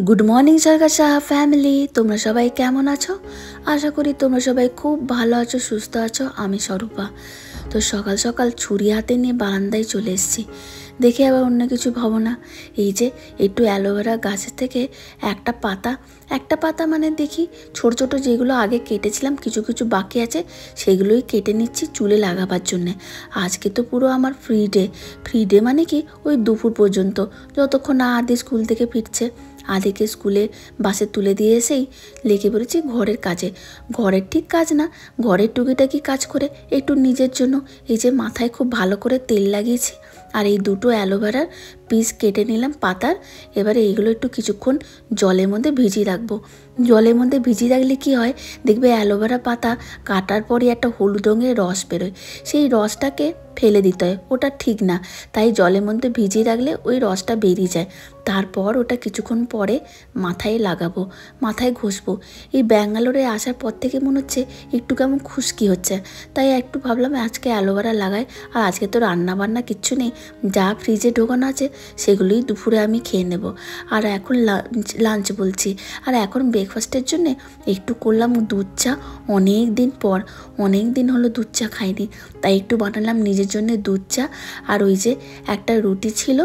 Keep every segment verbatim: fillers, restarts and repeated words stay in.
Good morning सरकार Saha family তোমরা সবাই কেমন আছো? আশা করি তোমরা সবাই খুব ভালো আছো, সুস্থ আছো। আমি স্বরূপা। তো সকাল সকাল ছুরি হাতে নিয়ে বারান্দায় চলে এসেছি। দেখে আবার অন্য কিছু ভাবো না। এই যে একটু অ্যালোভেরা গাছের থেকে একটা পাতা একটা পাতা মানে দেখি ছোট ছোট যেগুলো আগে কেটেছিলাম কিছু কিছু বাকি আছে সেগুলোই কেটে নিচ্ছি চুলে লাগাবার জন্যে। আজকে তো পুরো আমার ফ্রি ডে। ফ্রি ডে মানে কি ওই দুপুর পর্যন্ত, যতক্ষণ না আদি স্কুল থেকে ফিরছে। আদিকে স্কুলে বাসে তুলে দিয়ে এসেই লেগে পড়েছি ঘরের কাজে। ঘরের ঠিক কাজ না, ঘরের টুকিটাকি কাজ করে একটু নিজের জন্য এই যে মাথায় খুব ভালো করে তেল লাগিয়েছি আর এই দুটো অ্যালোভেরার পিস কেটে নিলাম পাতার। এবারে এইগুলো একটু কিছুক্ষণ জলের মধ্যে ভিজিয়ে রাখবো। জলের মধ্যে ভিজিয়ে রাখলে কি হয় দেখবে অ্যালোভেরা পাতা কাটার পরে একটা হলুদ রঙের রস বেরোয়, সেই রসটাকে ফেলে দিতে হয়, ওটা ঠিক না। তাই জলের মধ্যে ভিজিয়ে রাখলে ওই রসটা বেরিয়ে যায়। তারপর ওটা কিছুক্ষণ পরে মাথায় লাগাবো, মাথায় ঘষবো। এই ব্যাঙ্গালোরে আসার পর থেকে মনে হচ্ছে একটু কেমন খুশকি হচ্ছে, তাই একটু ভাবলাম আজকে অ্যালোভেরা লাগাই। আর আজকে তো রান্না বান্না কিচ্ছু নেই, যা ফ্রিজে ঢোকানো আছে সেগুলোই দুপুরে আমি খেয়ে নেব। আর এখন লাঞ্চ লাঞ্চ বলছি আর এখন ব্রেকফাস্টের জন্যে একটু করলাম দুধ চা। অনেক দিন পর, অনেক দিন হলো দুধ চা খাইনি, তাই একটু বানালাম নিজের জন্য দুধ চা। আর ওই যে একটা রুটি ছিল,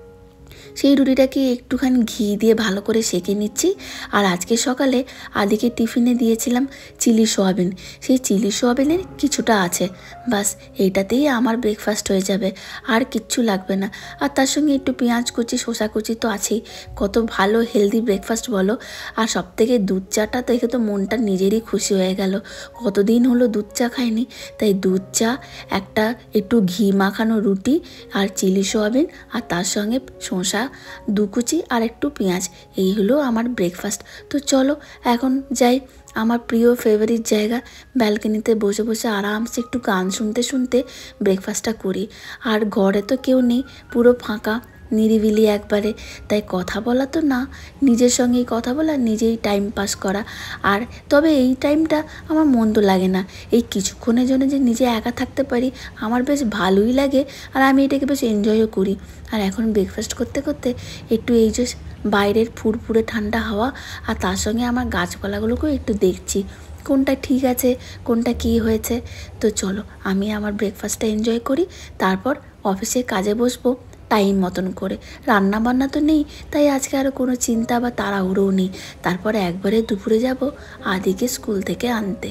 সেই রুটিটাকে একটুখানি ঘি দিয়ে ভালো করে সেঁকে নিচ্ছি। আর আজকে সকালে আদিকে টিফিনে দিয়েছিলাম চিলি সোয়াবিন, সেই চিলি সোয়াবিনের কিছুটা আছে, বাস এইটাতেই আমার ব্রেকফাস্ট হয়ে যাবে, আর কিচ্ছু লাগবে না। আর তার সঙ্গে একটু পেঁয়াজ কুচি শসা কুচি তো আছেই। কত ভালো হেলদি ব্রেকফাস্ট বলো। আর সবথেকে দুধ চাটা দেখে তো মনটা নিজেরই খুশি হয়ে গেল। কতদিন হলো দুধ চা খাইনি, তাই দুধ চা, একটা একটু ঘি মাখানো রুটি আর চিলি সোয়াবিন আর তার সঙ্গে শসা দু কুচি আর একটু পেঁয়াজ, এই হলো আমার ব্রেকফাস্ট। তো চলো এখন যাই আমার প্রিয় ফেভারিট জায়গা, ব্যালকনিতে বসে বসে আরামসে একটু গান শুনতে শুনতে ব্রেকফাস্টটা করি। আর ঘরে তো কেউ নেই, পুরো ফাঁকা নিরিবিলি একবারে, তাই কথা বলা তো না, নিজের সঙ্গেই কথা বলা, নিজেই টাইম পাস করা। আর তবে এই টাইমটা আমার মন্দ লাগে না, এই কিছুক্ষণের জন্য যে নিজে একা থাকতে পারি আমার বেশ ভালোই লাগে, আর আমি এটাকে বেশ এনজয়ও করি। আর এখন ব্রেকফাস্ট করতে করতে একটু এই যে বাইরের ফুরফুরে ঠান্ডা হাওয়া আর তার সঙ্গে আমার গাছপালাগুলোকেও একটু দেখছি কোনটা ঠিক আছে কোনটা কি হয়েছে। তো চলো আমি আমার ব্রেকফাস্টটা এনজয় করি, তারপর অফিসে কাজে বসবো টাইম মতন করে। রান্না বান্না তো নেই, তাই আজকে আরও কোনো চিন্তা বা তাড়াহুড়োও নেই। তারপরে একবারে দুপুরে যাব আদিকে স্কুল থেকে আনতে।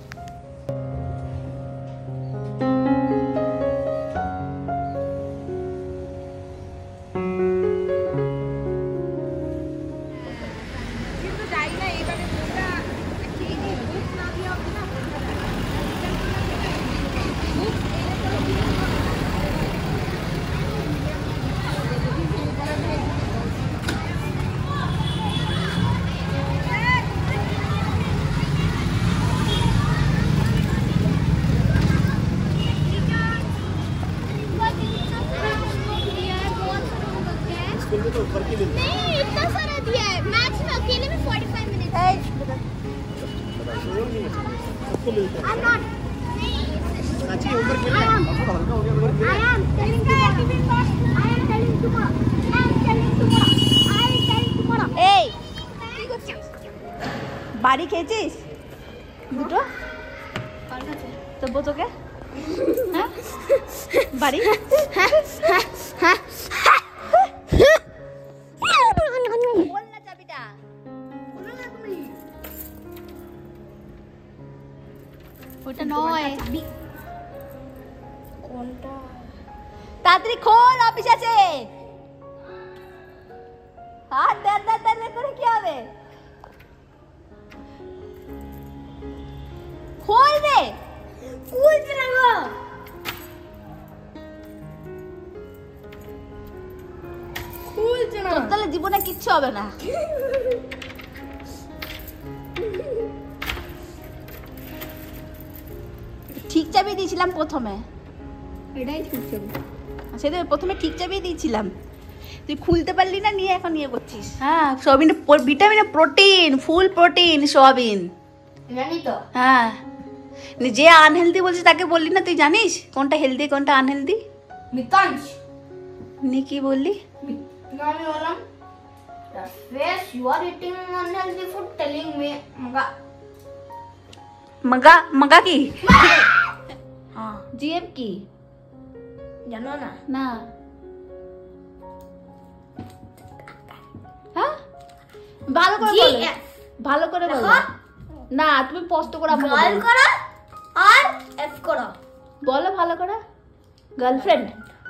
नहीं इतना सारा दिया है, मैच में अकेले में पैंतालीस मिनट है। I'm not साची ऊपर खेलना है। I am telling tomorrow. I am telling tomorrow. I am telling tomorrow. I am telling tomorrow. এই কি করছিস? বাড়ি খেয়েছিস দুটো? তো বোতকে হ্যাঁ বাড়ি হ্যাঁ বল না চাবিটা ওটা নয়, কোনটা? তাড়াতাড়ি খোল, অফিস আছে। হাত দাঁড় দাঁড় দাঁড় করে কি হবে? খোল রে, খুলছে না গো। খুলছে না। তোর তাহলে জীবনে কিচ্ছু হবে না। ঠিক চাবি দিয়েছিলাম প্রথমে, এটাই ঠিক চাবি। সেটা প্রথমে ঠিক চাবি দিয়েছিলাম, তুই খুলতে পারলি না, নিয়ে এখন ইয়ে করছিস। হ্যাঁ soybean vitamin protein, full protein soybean জানি তো। হ্যাঁ যে আনহেলদি বলছে তাকে বললি না, তুই জানিস কোনটা হেলদি কোনটা আনহেলদি? মিতাংশ নি কি বললি? আমি বললাম The face you are eating unhealthy food telling me maga. मगा मगा की हाँ जीएफ की জানো না না হ্যাঁ ভালো করে বলো জিএফ ভালো করে বলো না তুমি স্পষ্ট করে আমাকে গার্ল বলো করো আর এফ করো বলো ভালো করে গার্লফ্রেন্ড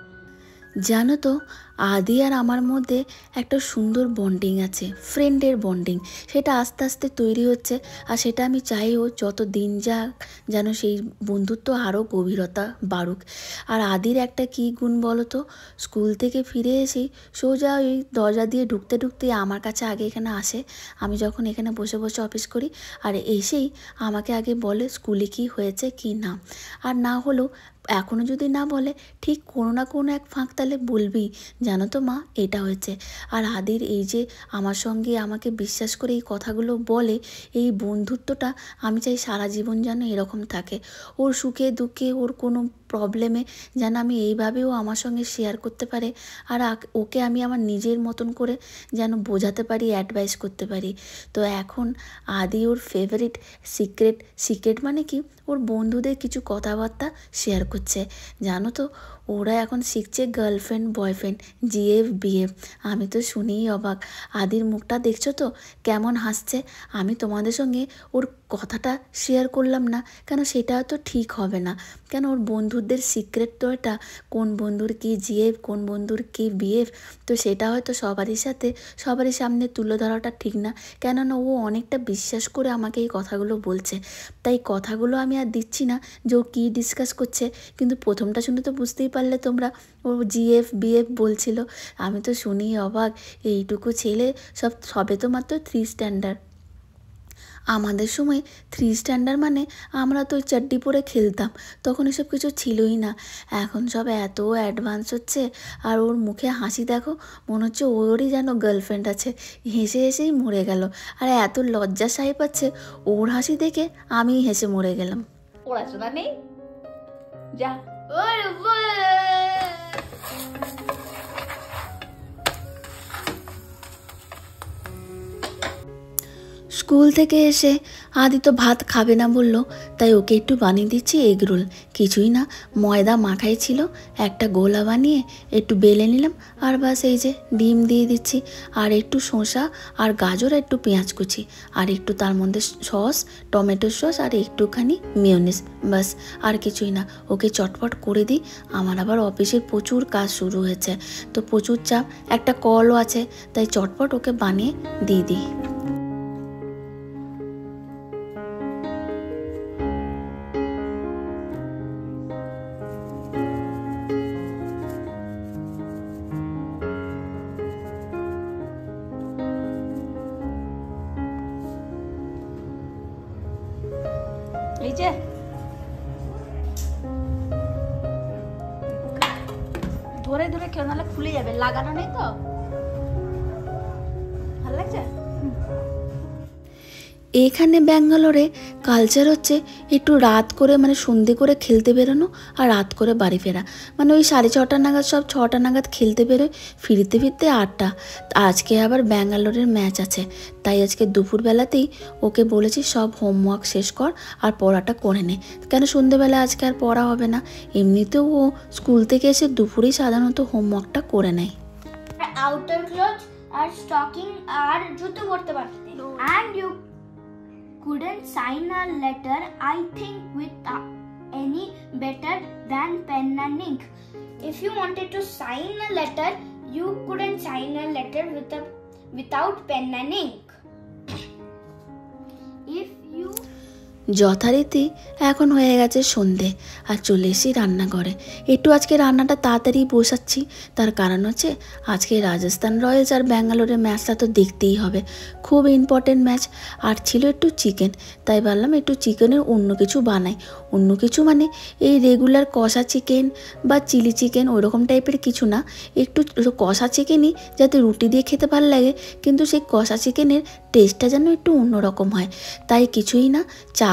জানো তো আদি আর আমার মধ্যে একটা সুন্দর বন্ডিং আছে, ফ্রেন্ডের বন্ডিং। সেটা আস্তে আস্তে তৈরি হচ্ছে আর সেটা আমি চাইও যত দিন যাক যেন সেই বন্ধুত্ব আরও গভীরতা বাড়ুক। আর আদির একটা কী গুণ বলো তো, স্কুল থেকে ফিরে এসে সোজা ওই দরজা দিয়ে ঢুকতে ঢুকতে আমার কাছে আগে এখানে আসে, আমি যখন এখানে বসে বসে অফিস করি, আর এসেই আমাকে আগে বলে স্কুলে কী হয়েছে কি না। আর না হলেও এখনও যদি না বলে ঠিক কোনো না কোনো এক ফাঁক তালে বলবি জানো তো মা এটা হয়েছে। আর আদির এই যে আমার সঙ্গে আমাকে বিশ্বাস করে এই কথাগুলো বলে, এই বন্ধুত্বটা আমি চাই সারা জীবন যেন এরকম থাকে। ওর সুখে দুঃখে ওর কোনো প্রবলেমে যেন আমি এইভাবেও আমার সঙ্গে শেয়ার করতে পারে, আর ওকে আমি আমার নিজের মতন করে যেন বোঝাতে পারি, অ্যাডভাইস করতে পারি। তো এখন আদি ওর ফেভারিট সিক্রেট সিক্রেট মানে কি, ওর বন্ধুদের কিছু কথাবার্তা শেয়ার করছে। জানো তো ওরা এখন শিখছে গার্লফ্রেন্ড বয়ফ্রেন্ড জিএফ বিএফ। আমি তো শুনেই অবাক। আদির মুখটা দেখছো তো কেমন হাসছে। আমি তোমাদের সঙ্গে ওর কথাটা শেয়ার করলাম না কেন, সেটা তো ঠিক হবে না। কেন ওর বন্ধুদের সিক্রেট তো এটা, কোন বন্ধুর কি জিএফ কোন বন্ধুর কি বিএফ, তো সেটা হয়তো সবারই সাথে সবারই সামনে তুলে ধরাটা ঠিক না। কেননা ও অনেকটা বিশ্বাস করে আমাকে এই কথাগুলো বলছে, তাই কথাগুলো আমি আর দিচ্ছি না যে ও কী ডিসকাস করছে। কিন্তু প্রথমটা শুনে তো বুঝতেই পারলে তোমরা, ও জিএফ বিএফ বলছিল। আমি তো শুনি অবাক, এইটুকু ছেলে সব সবে তো মাত্র থ্রি স্ট্যান্ডার্ড। আমাদের সময় থ্রি স্ট্যান্ডার্ড মানে আমরা তো চাড্ডি পরে খেলতাম, তখন এসব কিছু ছিলই না। এখন সব এত অ্যাডভান্স হচ্ছে। আর ওর মুখে হাসি দেখো, মনে হচ্ছে ওরই যেন গার্লফ্রেন্ড আছে। হেসে হেসেই মরে গেল। আর এত লজ্জা সাই পাচ্ছে ওর হাসি দেখে, আমিই হেসে মরে গেলাম। পড়াশোনা নেই যা স্কুল থেকে এসে আদি তো ভাত খাবে না বললো, তাই ওকে একটু বানিয়ে দিচ্ছি এগ রোল। কিছুই না, ময়দা মাখাই ছিল, একটা গোলা বানিয়ে একটু বেলে নিলাম, আর বাস এই যে ডিম দিয়ে দিচ্ছি, আর একটু শসা আর গাজর, একটু পেঁয়াজ কুচি, আর একটু তার মধ্যে সস, টমেটো সস, আর একটুখানি মিয়োনিজ, বাস আর কিছুই না। ওকে চটপট করে দিই। আমার আবার অফিসের প্রচুর কাজ শুরু হয়েছে, তো প্রচুর চাপ, একটা কলও আছে, তাই চটপট ওকে বানিয়ে দিয়ে দিই। এই যে ধরে ধরে খেয়ে নাহলে খুলে যাবে, লাগানো নেই তো। ভালো লাগছে। এখানে ব্যাঙ্গালোরে কালচার হচ্ছে একটু রাত করে, মানে সন্ধে করে খেলতে বেরোনো আর রাত করে বাড়ি ফেরা। মানে ওই সাড়ে ছটা নাগাদ সব ছটা নাগাদ খেলতে বেরোয়, ফিরতে ফিরতে আটটা। আজকে আবার ব্যাঙ্গালোরের ম্যাচ আছে, তাই আজকে দুপুরবেলাতেই ওকে বলেছি সব হোমওয়ার্ক শেষ কর আর পড়াটা করে নে। কেন সন্ধেবেলা আজকে আর পড়া হবে না, এমনিতেও ও স্কুল থেকে এসে দুপুরেই সাধারণত হোমওয়ার্কটা করে নেয়। আউটার ক্লোথ আর স্টকিং আর জুতো পরতে পারতে, and you couldn't sign a letter I think with uh, any better than pen and ink. If you wanted to sign a letter, you couldn't sign a letter with a without pen and ink. If you যথারীতি এখন হয়ে গেছে সন্ধে, আর চলে এসেছি রান্নাঘরে। একটু আজকে রান্নাটা তাড়াতাড়ি বসাচ্ছি, তার কারণ হচ্ছে আজকে রাজস্থান রয়্যালস আর ব্যাঙ্গালোরের ম্যাচটা তো দেখতেই হবে, খুব ইম্পর্টেন্ট ম্যাচ। আর ছিল একটু চিকেন, তাই ভাবলাম একটু চিকেনের অন্য কিছু বানাই। অন্য কিছু মানে এই রেগুলার কষা চিকেন বা চিলি চিকেন ওইরকম টাইপের কিছু না, একটু কষা চিকেনই যাতে রুটি দিয়ে খেতে ভালো লাগে, কিন্তু সেই কষা চিকেনের টেস্টটা যেন একটু অন্যরকম হয়। তাই কিছুই না, চা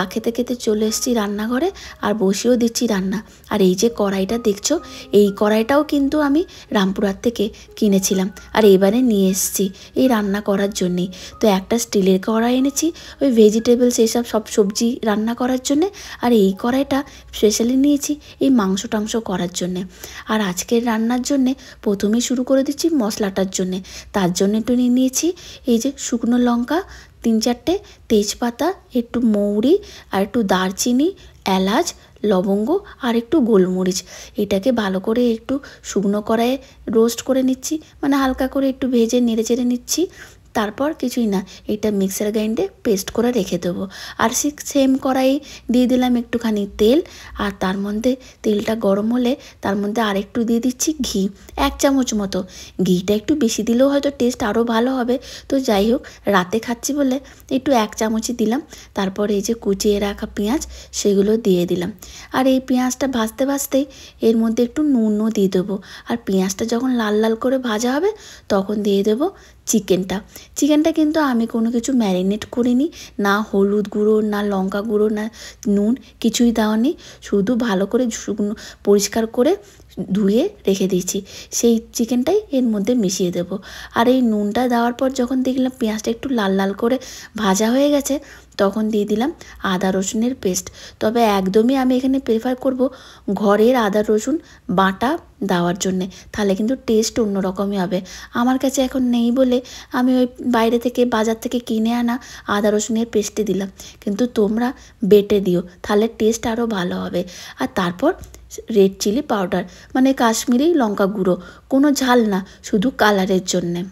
খেতে খেতে চলে এসেছি রান্নাঘরে আর বসিয়েও দিচ্ছি রান্না। আর এই যে কড়াইটা দেখছো, এই কড়াইটাও কিন্তু আমি রামপুরহাট থেকে কিনেছিলাম আর এবারে নিয়ে এসেছি এই রান্না করার জন্যেই। তো একটা স্টিলের কড়াই এনেছি ওই ভেজিটেবলস এইসব সব সবজি রান্না করার জন্যে, আর এই কড়াইটা স্পেশালি নিয়েছি এই মাংস টাংস করার জন্যে। আর আজকের রান্নার জন্যে প্রথমেই শুরু করে দিচ্ছি মশলাটার জন্যে। তার জন্য একটু নিয়ে নিয়েছি এই যে শুকনো লঙ্কা তিন চারটে, তেজপাতা, একটু মৌরি আর একটু দারচিনি, এলাচ, লবঙ্গ আর একটু গোলমরিচ। এটাকে ভালো করে একটু শুকনো কড়াইয়ে রোস্ট করে নিচ্ছি, মানে হালকা করে একটু ভেজে নেড়ে চেড়ে নিচ্ছি। তারপর কিছুই না, এটা মিক্সার গ্রাইন্ডে পেস্ট করে রেখে দেবো। আর ঠিক সেম কড়াই দিয়ে দিলাম একটুখানি তেল, আর তার মধ্যে তেলটা গরম হলে তার মধ্যে আরেকটু দিয়ে দিচ্ছি ঘি, এক চামচ মতো। ঘিটা একটু বেশি দিলেও হয়তো টেস্ট আরও ভালো হবে, তো যাই হোক রাতে খাচ্ছি বলে একটু এক চামচই দিলাম। তারপর এই যে কুচিয়ে রাখা পেঁয়াজ সেগুলো দিয়ে দিলাম। আর এই পেঁয়াজটা ভাজতে ভাজতেই এর মধ্যে একটু নুনও দিয়ে দেবো। আর পেঁয়াজটা যখন লাল লাল করে ভাজা হবে তখন দিয়ে দেবো চিকেনটা। চিকেনটা কিন্তু আমি কোনো কিছু ম্যারিনেট করিনি, না হলুদ গুঁড়ো, না লঙ্কা গুঁড়ো, না নুন, কিছুই দেওয়া নেই। শুধু ভালো করে শুকনো পরিষ্কার করে ধুয়ে রেখে দিয়েছি, সেই চিকেনটাই এর মধ্যে মিশিয়ে দেব। আর এই নুনটা দেওয়ার পর যখন দেখলাম পেঁয়াজটা একটু লাল লাল করে ভাজা হয়ে গেছে তখন দিয়ে দিলাম আদা রসুনের পেস্ট। তবে একদমই আমি এখানে প্রেফার করব ঘরের আদা রসুন বাটা দেওয়ার জন্যে, তাহলে কিন্তু টেস্ট অন্যরকমই হবে। আমার কাছে এখন নেই বলে আমি ওই বাইরে থেকে বাজার থেকে কিনে আনা আদা রসুনের পেস্টে দিলাম, কিন্তু তোমরা বেটে দিও, তাহলে টেস্ট আরও ভালো হবে। আর তারপর রেড চিলি পাউডার, মানে কাশ্মীরি লঙ্কা গুঁড়ো, কোনো ঝাল না, শুধু কালারের জন্যে।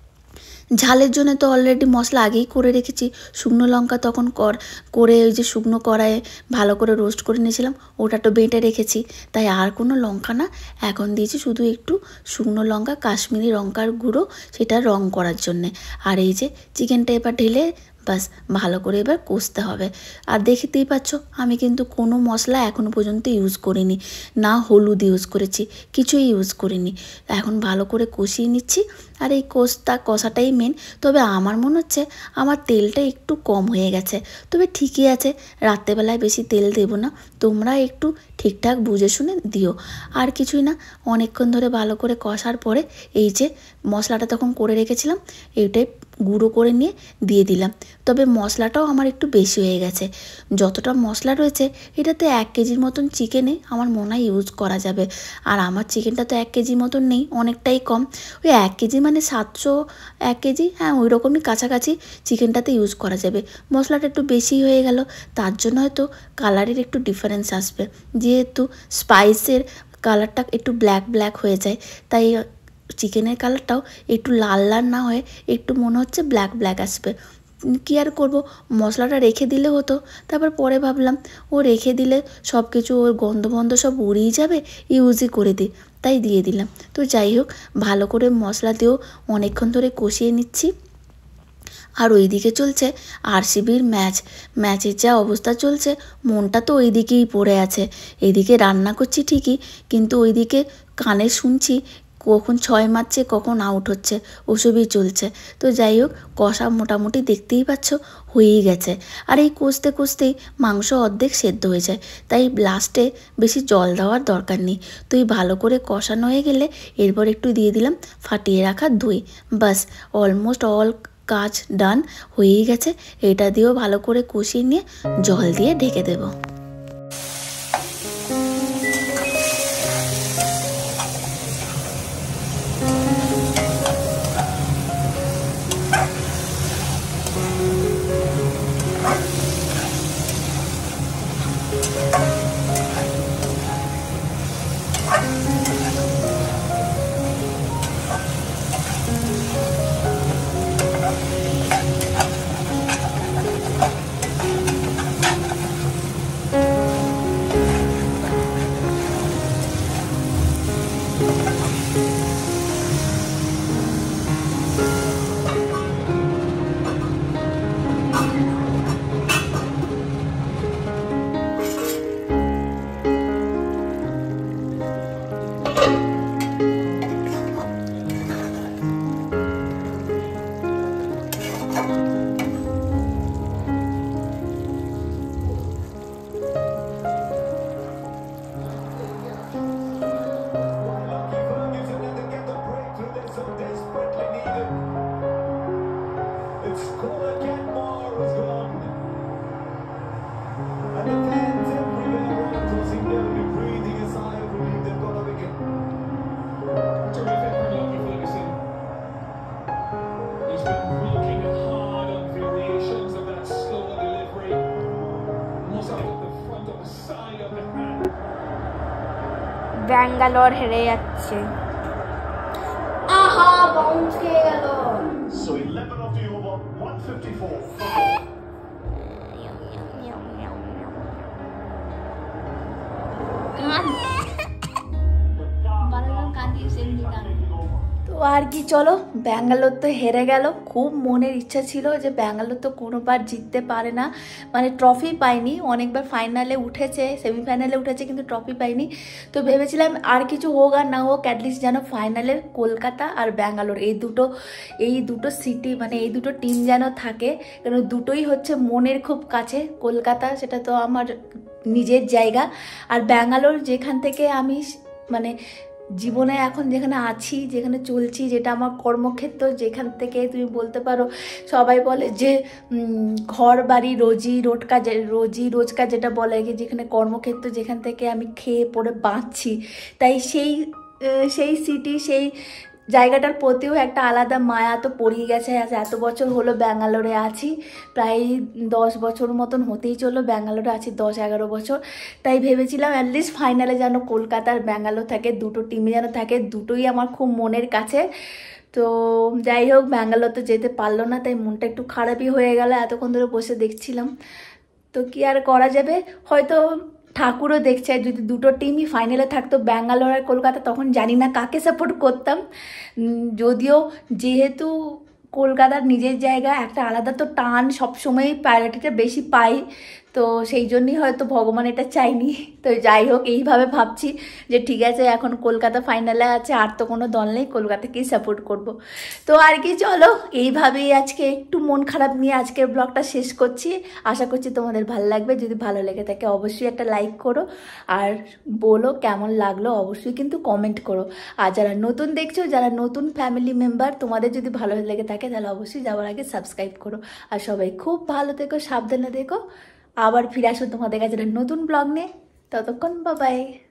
ঝালের জন্য তো অলরেডি মশলা আগেই করে রেখেছি, শুকনো লঙ্কা তখন কর করে ওই যে শুকনো কড়াইয়ে ভালো করে রোস্ট করে নিয়েছিলাম, ওটা তো বেটে রেখেছি, তাই আর কোনো লঙ্কা না, এখন দিয়েছি শুধু একটু শুকনো লঙ্কা কাশ্মীরি লঙ্কার গুঁড়ো, সেটা রং করার জন্যে। আর এই যে চিকেনটা এবার ঢেলে বাস ভালো করে এবার কষতে হবে। আর দেখতেই পাচ্ছ আমি কিন্তু কোনো মশলা এখনও পর্যন্ত ইউজ করিনি, না হলুদ ইউজ করেছি, কিছুই ইউজ করিনি। এখন ভালো করে কষিয়ে নিচ্ছি। আর এই কষটা কষাটাই মেন। তবে আমার মনে হচ্ছে আমার তেলটা একটু কম হয়ে গেছে, তবে ঠিকই আছে, রাত্রেবেলায় বেশি তেল দেবো না, তোমরা একটু ঠিকঠাক বুঝে শুনে দিও। আর কিছুই না, অনেকক্ষণ ধরে ভালো করে কষার পরে এই যে মশলাটা তখন করে রেখেছিলাম এইটাই গুঁড়ো করে নিয়ে দিয়ে দিলাম। তবে মশলাটাও আমার একটু বেশি হয়ে গেছে, যতটা মশলা রয়েছে এটাতে এক কেজির মতন চিকেনে আমার মনে হয় ইউজ করা যাবে। আর আমার চিকেনটা তো এক কেজির মতন নেই, অনেকটাই কম, ওই এক কেজি মানে সাতশো এক কেজি, হ্যাঁ ওই রকমই কাছাকাছি চিকেনটাতে ইউজ করা যাবে। মশলাটা একটু বেশি হয়ে গেল, তার জন্য হয়তো কালারের একটু ডিফারেন্স আসবে, যেহেতু স্পাইসের কালারটা একটু ব্ল্যাক ব্ল্যাক হয়ে যায়, তাই চিকেনের কালারটাও একটু লাল লাল না হয়ে একটু মনে হচ্ছে ব্ল্যাক ব্ল্যাক আসবে। কী আর করবো, মশলাটা রেখে দিলে হতো। তারপর পরে ভাবলাম ও রেখে দিলে সব কিছু ওর গন্ধ বন্ধ সব উড়িয়ে যাবে, ইউজই করে দিই, তাই দিয়ে দিলাম। তো যাই হোক ভালো করে মশলা দিয়েও অনেকক্ষণ ধরে কষিয়ে নিচ্ছি। আর ওইদিকে চলছে আরসিবির ম্যাচ, ম্যাচের যা অবস্থা চলছে মনটা তো ওই দিকেই পড়ে আছে। এদিকে রান্না করছি ঠিকই, কিন্তু ওইদিকে কানে শুনছি কখন ছয় মারছে কখন আউট হচ্ছে, ওসবই চলছে। তো যাই হোক কষা মোটামুটি দেখতেই পাচ্ছ হয়েই গেছে। আর এই কষতে কষতেই মাংস অর্ধেক সেদ্ধ হয়ে যায়, তাই লাস্টে বেশি জল দেওয়ার দরকার নেই। তো এই ভালো করে কষানো হয়ে গেলে এরপর একটু দিয়ে দিলাম ফাটিয়ে রাখা দই, বাস অলমোস্ট অল কাজ ডান হয়েই গেছে। এটা দিয়েও ভালো করে কষিয়ে নিয়ে জল দিয়ে ঢেকে দেবো। Colin Kenmore has gone. And the fans everywhere around us seem to be breathing a sigh of relief. They've got a wicket. Terrific from Lockie Ferguson. He's been working hard on variations of that slow delivery. Almost like at the front of the side of the hand. Bangalore হেরে যাচ্ছে। আহা bounce খেয়ে গেল। So eleven of the over, one fifty-four. তো আর কি, চলো ব্যাঙ্গালোর তো হেরে গেল। খুব মনের ইচ্ছা ছিল যে ব্যাঙ্গালোর তো কোনোবার জিততে পারে না, মানে ট্রফি পায়নি। অনেকবার ফাইনালে উঠেছে, সেমিফাইনালে উঠেছে, কিন্তু ট্রফি পায়নি। তো ভেবেছিলাম আর কিছু হোক আর না হোক, অ্যাটলিস্ট যেন ফাইনালের কলকাতা আর ব্যাঙ্গালোর এই দুটো এই দুটো সিটি, মানে এই দুটো টিম যেন থাকে, কারণ দুটোই হচ্ছে মনের খুব কাছে। কলকাতা সেটা তো আমার নিজের জায়গা, আর ব্যাঙ্গালোর যেখান থেকে আমি মানে জীবনে এখন যেখানে আছি, যেখানে চলছি, যেটা আমার কর্মক্ষেত্র, যেখান থেকে তুমি বলতে পারো সবাই বলে যে ঘর বাড়ি রোজি রোজকার, রোজি রোজকার যেটা বলে কি, যেখানে কর্মক্ষেত্র, যেখান থেকে আমি খেয়ে পড়ে বাঁচছি, তাই সেই সেই সিটি, সেই জায়গাটার প্রতিও একটা আলাদা মায়া তো পড়িয়ে গেছে। আজ এত বছর হলো ব্যাঙ্গালোরে আছি, প্রায় দশ বছর মতন হতেই চললো ব্যাঙ্গালোরে আছি, দশ এগারো বছর। তাই ভেবেছিলাম অ্যাটলিস্ট ফাইনালে যেন কলকাতা আর ব্যাঙ্গালোর থাকে, দুটো টিমে যেন থাকে, দুটোই আমার খুব মনের কাছে। তো যাই হোক, ব্যাঙ্গালোর তো যেতে পারলো না, তাই মনটা একটু খারাপই হয়ে গেল। এতক্ষণ ধরে বসে দেখছিলাম, তো কি আর করা যাবে। হয়তো ঠাকুরও দেখছে, যদি দুটো টিমই ফাইনালে থাকতো ব্যাঙ্গালোর আর কলকাতা, তখন জানি না কাকে সাপোর্ট করতাম। যদিও যেহেতু কলকাতার নিজের জায়গা, একটা আলাদা তো টান সবসময়ই প্রায়োরিটিটা বেশি পাই, তো সেই জন্যই হয়তো ভগবান এটা চাইনি। তো যাই হোক, এইভাবে ভাবছি যে ঠিক আছে, এখন কলকাতা ফাইনালে আছে, আর তো কোনো দল নেই, কলকাতাকেই সাপোর্ট করব। তো আর কি, চলো এইভাবেই আজকে একটু মন খারাপ নিয়ে আজকের ব্লগটা শেষ করছি। আশা করছি তোমাদের ভালো লাগবে। যদি ভালো লেগে থাকে অবশ্যই একটা লাইক করো, আর বলো কেমন লাগলো অবশ্যই কিন্তু কমেন্ট করো। আর যারা নতুন দেখছো, যারা নতুন ফ্যামিলি মেম্বার, তোমাদের যদি ভালো লেগে থাকে তাহলে অবশ্যই যাওয়ার আগে সাবস্ক্রাইব করো। আর সবাই খুব ভালো থেকো, সাবধানে দেখো। আবার ফিরে আসো তোমাদের কাছে নতুন ব্লগ নিয়ে। ততক্ষণ বাই বাই।